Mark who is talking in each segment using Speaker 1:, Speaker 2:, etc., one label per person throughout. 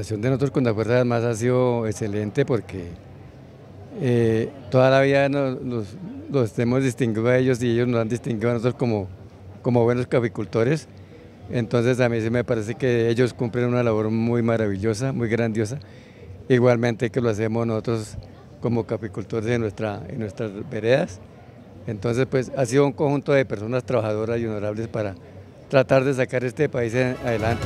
Speaker 1: relación de nosotros con las Fuerzas Armadas ha sido excelente porque toda la vida los hemos distinguido a ellos y ellos nos han distinguido a nosotros como buenos caficultores. Entonces a mí sí me parece que ellos cumplen una labor muy maravillosa, muy grandiosa, igualmente que lo hacemos nosotros como caficultores en nuestras veredas. Entonces pues ha sido un conjunto de personas trabajadoras y honorables para tratar de sacar este país adelante.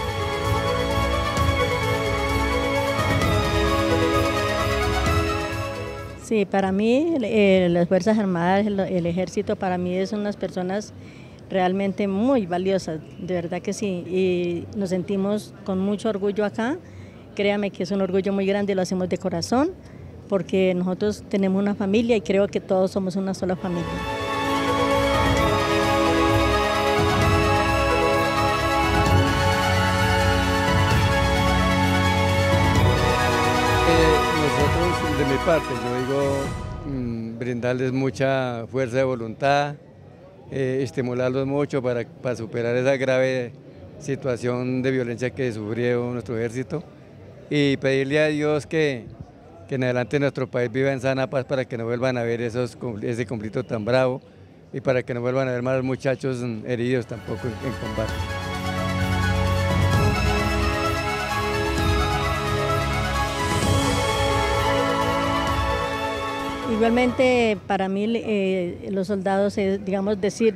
Speaker 2: Sí, para mí las Fuerzas Armadas, el Ejército, para mí son unas personas realmente muy valiosas, de verdad que sí, y nos sentimos con mucho orgullo acá. Créame que es un orgullo muy grande, lo hacemos de corazón, porque nosotros tenemos una familia y creo que todos somos una sola familia.
Speaker 1: Nosotros, de mi parte, yo digo, brindarles mucha fuerza de voluntad, estimularlos mucho para superar esa grave situación de violencia que sufrió nuestro ejército y pedirle a Dios que en adelante nuestro país viva en sana paz para que no vuelvan a ver ese conflicto tan bravo y para que no vuelvan a ver más muchachos heridos tampoco en combate.
Speaker 2: Igualmente para mí los soldados es, digamos, decir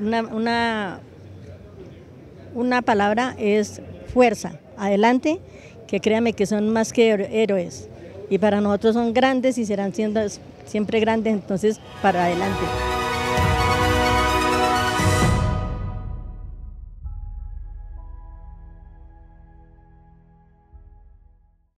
Speaker 2: una palabra es fuerza, adelante, que créanme que son más que héroes y para nosotros son grandes y serán siendo siempre grandes, entonces para adelante.